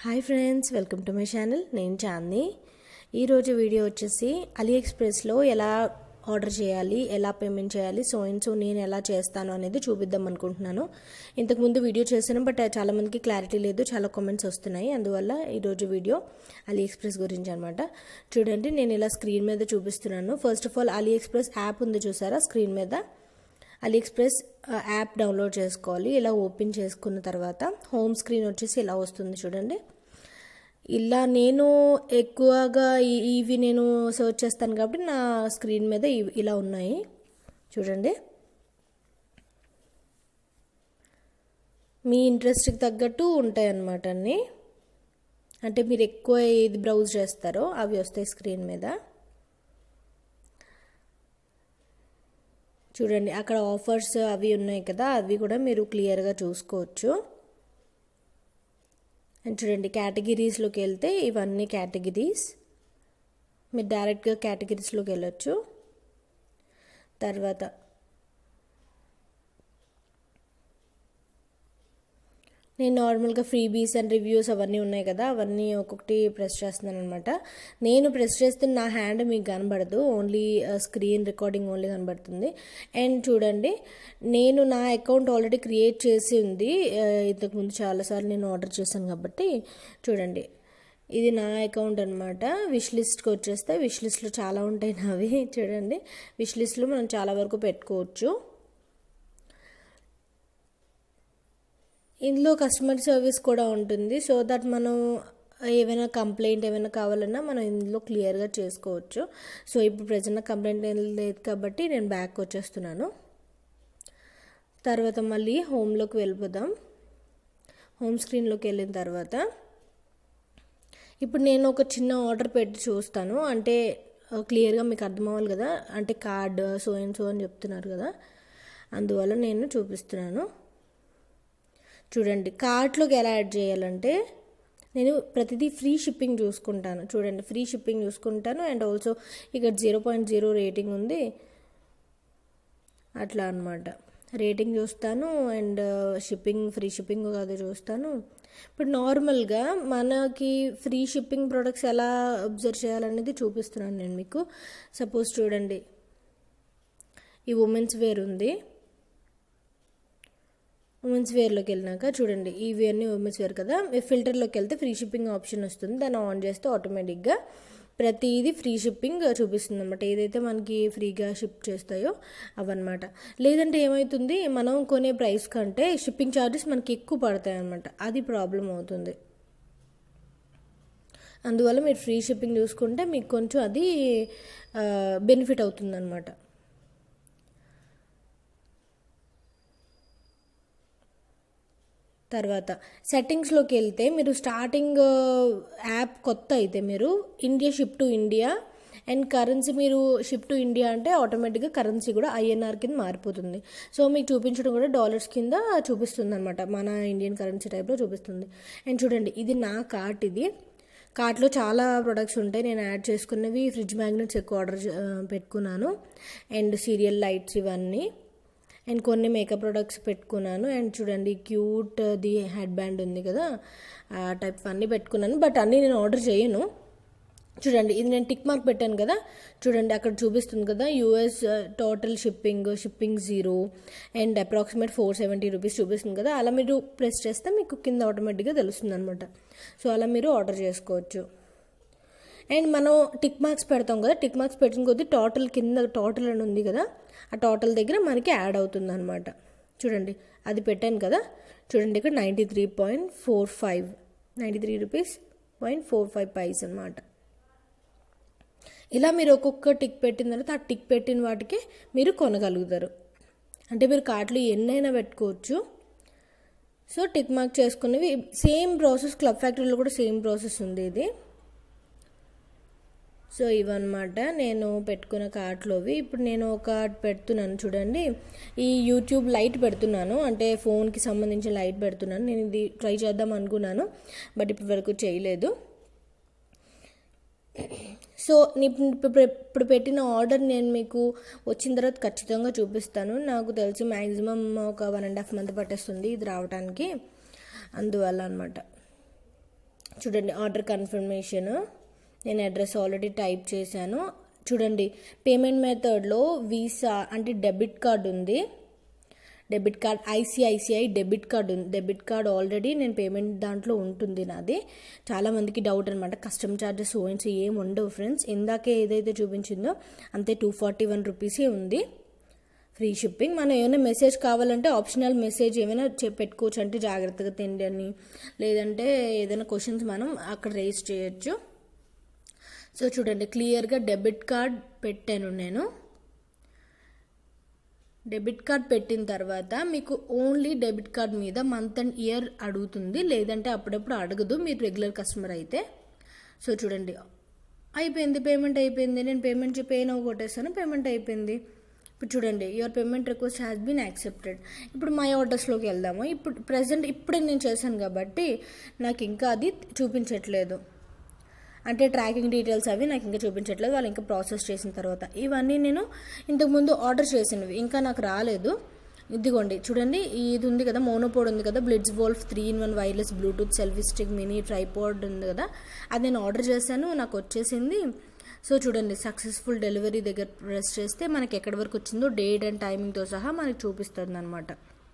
Hi friends, welcome to my channel. నేను చాందిని. ఈరోజు video వచ్చేసి అలీఎక్స్ప్రెస్లో ఎలా ఆర్డర్ చేయాలి, ఎలా పేమెంట్ చేయాలి, సో నేను ఎలా చేస్తాను అనేది చూపిద్దాం అనుకుంటున్నాను. ఇంతకుముందు వీడియో చేశాను, బట్ చాలామందికి క్లారిటీ లేదు, చాలా కామెంట్స్ వస్తున్నాయి. అందువల్ల ఈరోజు వీడియో అలీఎక్స్ప్రెస్ గురించి అనమాట. చూడండి, నేను ఇలా స్క్రీన్ మీద చూపిస్తున్నాను. First of all AliExpress app ఉంది చూసారా స్క్రీన్ మీద. అలీఎక్స్ప్రెస్ యాప్ డౌన్లోడ్ చేసుకోవాలి. ఇలా ఓపెన్ చేసుకున్న తర్వాత హోమ్ స్క్రీన్ వచ్చేసి ఇలా వస్తుంది చూడండి. ఇలా నేను ఎక్కువగా ఇవి నేను సర్చ్ చేస్తాను కాబట్టి నా స్క్రీన్ మీద ఇలా ఉన్నాయి చూడండి. మీ ఇంట్రెస్ట్కి తగ్గట్టు ఉంటాయి అన్నమాట అన్నీ. అంటే మీరు ఎక్కువ ఏది బ్రౌజ్ చేస్తారో అవి వస్తాయి స్క్రీన్ మీద. చూడండి, అక్కడ ఆఫర్స్ అవి ఉన్నాయి కదా, అవి కూడా మీరు క్లియర్గా చూసుకోవచ్చు. అండ్ చూడండి, కేటగిరీస్లోకి వెళ్తే ఇవన్నీ కేటగిరీస్, మీరు డైరెక్ట్గా కేటగిరీస్లోకి వెళ్ళొచ్చు. తర్వాత నేను నార్మల్గా ఫ్రీబీస్ అండ్ రివ్యూస్ అవన్నీ ఉన్నాయి కదా, అవన్నీ ఒక్కొక్కటి ప్రెస్ చేస్తున్నాను అనమాట. నేను ప్రెస్ చేస్తే నా హ్యాండ్ మీకు కనబడదు, ఓన్లీ స్క్రీన్ రికార్డింగ్ ఓన్లీ కనబడుతుంది. అండ్ చూడండి, నేను నా అకౌంట్ ఆల్రెడీ క్రియేట్ చేసి ఉంది. ఇంతకుముందు చాలాసార్లు నేను ఆర్డర్ చేశాను కాబట్టి చూడండి, ఇది నా అకౌంట్ అనమాట. విష్ లిస్ట్కి వచ్చేస్తే విష్ లిస్ట్లో చాలా ఉంటాయి నావి. చూడండి, విష్ లిస్ట్లో మనం చాలా వరకు పెట్టుకోవచ్చు. ఇందులో కస్టమర్ సర్వీస్ కూడా ఉంటుంది, సో దట్ మనం ఏమైనా కంప్లైంట్ ఏమైనా కావాలన్నా మనం ఇందులో క్లియర్గా చేసుకోవచ్చు. సో ఇప్పుడు ప్రజెంట్ కంప్లైంట్ ఏం లేదు కాబట్టి నేను బ్యాక్ వచ్చేస్తున్నాను. తర్వాత మళ్ళీ హోమ్లోకి వెళ్ళిపోదాం. హోమ్ స్క్రీన్లోకి వెళ్ళిన తర్వాత ఇప్పుడు నేను ఒక చిన్న ఆర్డర్ పెట్టి చూస్తాను, అంటే క్లియర్గా మీకు అర్థం అవ్వాలి కదా. అంటే కార్డ్ సో అని చెప్తున్నారు కదా, అందువల్ల నేను చూపిస్తున్నాను. చూడండి, కార్ట్లోకి ఎలా యాడ్ చేయాలంటే నేను ప్రతిదీ ఫ్రీ షిప్పింగ్ చూసుకుంటాను. చూడండి, ఫ్రీ షిప్పింగ్ చూసుకుంటాను. అండ్ ఆల్సో ఇక్కడ 0.0 రేటింగ్ ఉంది, అట్లా అనమాట. రేటింగ్ చూస్తాను అండ్ షిప్పింగ్ ఫ్రీ షిప్పింగ్ కాదు చూస్తాను. ఇప్పుడు నార్మల్గా మనకి ఫ్రీ షిప్పింగ్ ప్రొడక్ట్స్ ఎలా అబ్జర్వ్ చేయాలనేది చూపిస్తున్నాను నేను మీకు. సపోజ్ చూడండి, ఈ ఉమెన్స్ వేర్ ఉంది. ఉమెన్స్ వేర్లోకి వెళ్ళినాక చూడండి, ఇవి అన్నీ ఉమెన్స్ వేర్ కదా. ఫిల్టర్లోకి వెళ్తే ఫ్రీ షిప్పింగ్ ఆప్షన్ వస్తుంది, దాన్ని ఆన్ చేస్తే ఆటోమేటిక్గా ప్రతిదీ ఫ్రీ షిప్పింగ్ చూపిస్తుంది అనమాట. ఏదైతే మనకి ఫ్రీగా షిప్ చేస్తాయో అవన్నమాట. లేదంటే ఏమవుతుంది, మనం కొనే ప్రైస్ కంటే షిప్పింగ్ ఛార్జెస్ మనకి ఎక్కువ పడతాయి అనమాట, అది ప్రాబ్లం అవుతుంది. అందువల్ల మీరు ఫ్రీ షిప్పింగ్ చూసుకుంటే మీకు కొంచెం అది బెనిఫిట్ అవుతుంది అనమాట. తర్వాత సెట్టింగ్స్లోకి వెళ్తే మీరు స్టార్టింగ్ యాప్ కొత్త అయితే మీరు India ship to India and currency, మీరు షిప్ టు ఇండియా అంటే ఆటోమేటిక్గా కరెన్సీ కూడా INR కింద మారిపోతుంది. సో మీకు చూపించడం కూడా డాలర్స్ కింద చూపిస్తుంది అనమాట, మన ఇండియన్ కరెన్సీ టైప్లో చూపిస్తుంది. అండ్ చూడండి, ఇది నా కార్ట్. ఇది కార్ట్లో చాలా ప్రొడక్ట్స్ ఉంటాయి. నేను యాడ్ చేసుకున్నవి ఫ్రిడ్జ్ మ్యాగ్నెట్స్ ఎక్కువ ఆర్డర్ పెట్టుకున్నాను, అండ్ సీరియల్ లైట్స్ ఇవన్నీ, అండ్ కొన్ని మేకప్ ప్రొడక్ట్స్ పెట్టుకున్నాను. అండ్ చూడండి, క్యూట్ ది హెడ్ బ్యాండ్ ఉంది కదా, ఆ టైప్ అన్నీ పెట్టుకున్నాను. బట్ అన్నీ నేను ఆర్డర్ చేయను. చూడండి, ఇది నేను టిక్ మార్క్ పెట్టాను కదా, చూడండి అక్కడ చూపిస్తుంది కదా, US total shipping 0 and approximate 470 rupees చూపిస్తుంది కదా. అలా మీరు ప్రెస్ చేస్తే మీకు కింద ఆటోమేటిక్గా తెలుస్తుంది అనమాట. సో అలా మీరు ఆర్డర్ చేసుకోవచ్చు. అండ్ మనం టిక్ మార్క్స్ పెడతాం కదా, టిక్ మార్క్స్ పెట్టిన కొద్దీ టోటల్ కింద టోటల్ అని ఉంది కదా, ఆ టోటల్ దగ్గర మనకి యాడ్ అవుతుంది అనమాట. చూడండి, అది పెట్టాను కదా, చూడండి ఇక్కడ 93.45 93 రూపీస్ 0.45 పైస్ అనమాట. ఇలా మీరు ఒక్కొక్క టిక్ పెట్టిన తర్వాత ఆ టిక్ పెట్టిన వాటికి మీరు కొనగలుగుతారు. అంటే మీరు కార్ట్లో ఎన్నైనా పెట్టుకోవచ్చు. సో టిక్ మార్క్ చేసుకునేవి సేమ్ ప్రాసెస్, క్లబ్ ఫ్యాక్టరీలో కూడా సేమ్ ప్రాసెస్ ఉంది ఇది. సో ఇవన్నమాట నేను పెట్టుకున్న కార్ట్లోవి. ఇప్పుడు నేను ఒక పెడుతున్నాను చూడండి, ఈ యూట్యూబ్ లైట్ పెడుతున్నాను, అంటే ఫోన్కి సంబంధించిన లైట్ పెడుతున్నాను. నేను ఇది ట్రై చేద్దాం అనుకున్నాను, బట్ ఇప్పటి వరకు చేయలేదు. సో ఇప్పుడు పెట్టిన ఆర్డర్ నేను మీకు వచ్చిన తర్వాత ఖచ్చితంగా చూపిస్తాను. నాకు తెలిసి మ్యాక్సిమం ఒక 1.5 మంత్ పట్టేస్తుంది ఇది రావడానికి, అందువల్ల అనమాట. చూడండి ఆర్డర్ కన్ఫర్మేషన్, నేను అడ్రస్ ఆల్రెడీ టైప్ చేశాను. చూడండి పేమెంట్ మెథడ్లో వీసా అంటే డెబిట్ కార్డ్ ఉంది, debit card ICICI debit card ఉంది. డెబిట్ కార్డ్ ఆల్రెడీ నేను పేమెంట్ దాంట్లో ఉంటుంది నాది. చాలామందికి డౌట్ అనమాట, కస్టమ్ ఛార్జెస్ ఓఎన్స్ ఏం ఉండవు ఫ్రెండ్స్. ఇందాకే ఏదైతే చూపించిందో అంతే 241 రూపీసే ఉంది ఫ్రీ షిప్పింగ్. మనం ఏమైనా మెసేజ్ కావాలంటే ఆప్షనల్ మెసేజ్ ఏమైనా పెట్టుకోవచ్చు, అంటే జాగ్రత్తగా తిండి అని, లేదంటే ఏదైనా క్వశ్చన్స్ మనం అక్కడ రేస్ చేయొచ్చు. సో చూడండి క్లియర్గా డెబిట్ కార్డ్ పెట్టాను నేను. డెబిట్ కార్డ్ పెట్టిన తర్వాత మీకు ఓన్లీ డెబిట్ కార్డ్ మీద మంత్ అండ్ ఇయర్ అడుగుతుంది, లేదంటే అప్పుడప్పుడు అడగదు మీరు రెగ్యులర్ కస్టమర్ అయితే. సో చూడండి అయిపోయింది, పేమెంట్ అయిపోయింది. నేను పేమెంట్ పే నవ్వు కొట్టేస్తాను, పేమెంట్ అయిపోయింది. ఇప్పుడు చూడండి your payment request has been accepted. ఇప్పుడు మై ఆర్డర్స్లోకి వెళ్దాము. ఇప్పుడు ప్రజెంట్ ఇప్పుడే నేను చేశాను కాబట్టి నాకు ఇంకా అది చూపించట్లేదు, అంటే ట్రాకింగ్ డీటెయిల్స్ అవి నాకు ఇంకా చూపించట్లేదు, వాళ్ళు ఇంకా ప్రాసెస్ చేసిన తర్వాత. ఇవన్నీ నేను ఇంతకుముందు ఆర్డర్ చేసినవి ఇంకా నాకు రాలేదు. ఇదిగోండి చూడండి, ఇది ఉంది కదా మోనోపోడ్ ఉంది కదా, BlitzWolf 3-in-1 wireless Bluetooth selfie stick mini tripod ఉంది కదా, అది నేను ఆర్డర్ చేశాను, నాకు వచ్చేసింది. సో చూడండి సక్సెస్ఫుల్ డెలివరీ దగ్గర ప్రెస్ చేస్తే మనకి ఎక్కడి వరకు వచ్చిందో డేట్ అండ్ టైమింగ్తో సహా మనకి చూపిస్తుంది అనమాట.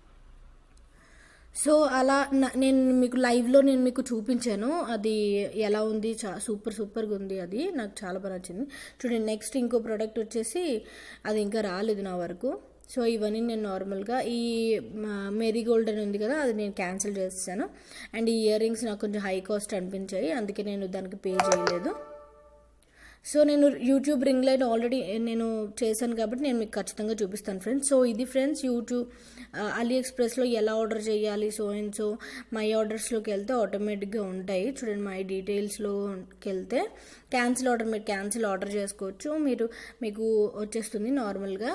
సో అలా నేను మీకు లైవ్లో నేను మీకు చూపించాను అది ఎలా ఉంది, సూపర్గా ఉంది, అది నాకు చాలా బాగా నచ్చింది. చూడండి నెక్స్ట్ ఇంకో ప్రోడక్ట్ వచ్చేసి అది ఇంకా రాలేదు నా వరకు. సో ఇవన్నీ నేను నార్మల్గా ఈ మేరీ గోల్డ్ అని ఉంది కదా, అది నేను క్యాన్సిల్ చేస్తాను. అండ్ ఈ ఇయర్ రింగ్స్ నాకు కొంచెం హై కాస్ట్ అనిపించాయి, అందుకే నేను దానికి పే చేయలేదు. సో నేను యూట్యూబ్ రింగ్ లైట్ ఆల్రెడీ నేను చేశాను కాబట్టి నేను మీకు ఖచ్చితంగా చూపిస్తాను ఫ్రెండ్స్. సో ఇది ఫ్రెండ్స్ యూట్యూబ్ అలీ ఎక్స్ప్రెస్లో ఎలా ఆర్డర్ చేయాలి. సో అండ్ సో మై ఆర్డర్స్లోకి వెళ్తే ఆటోమేటిక్గా ఉంటాయి. చూడండి మై డీటెయిల్స్లోకి వెళ్తే క్యాన్సిల్ ఆర్డర్, మీరు క్యాన్సిల్ ఆర్డర్ చేసుకోవచ్చు, మీకు వచ్చేస్తుంది నార్మల్గా.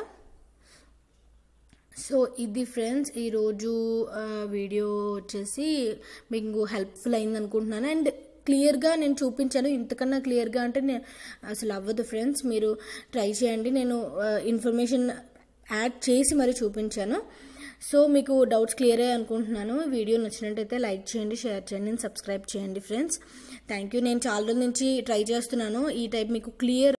సో ఇది ఫ్రెండ్స్ ఈరోజు వీడియో వచ్చేసి మీకు హెల్ప్ఫుల్ అయింది అనుకుంటున్నాను. అండ్ క్లియర్గా నేను చూపించాను, ఇంతకన్నా క్లియర్గా అంటే నేను అసలు అవ్వదు ఫ్రెండ్స్, మీరు ట్రై చేయండి. నేను ఇన్ఫర్మేషన్ యాడ్ చేసి మరీ చూపించాను. సో మీకు డౌట్స్ క్లియర్ అయ్యాయి అనుకుంటున్నాను. వీడియో నచ్చినట్టయితే లైక్ చేయండి, షేర్ చేయండి, సబ్స్క్రైబ్ చేయండి ఫ్రెండ్స్. Thank you. నేను చాలా రోజుల నుంచి ట్రై చేస్తున్నాను ఈ టైప్ మీకు క్లియర్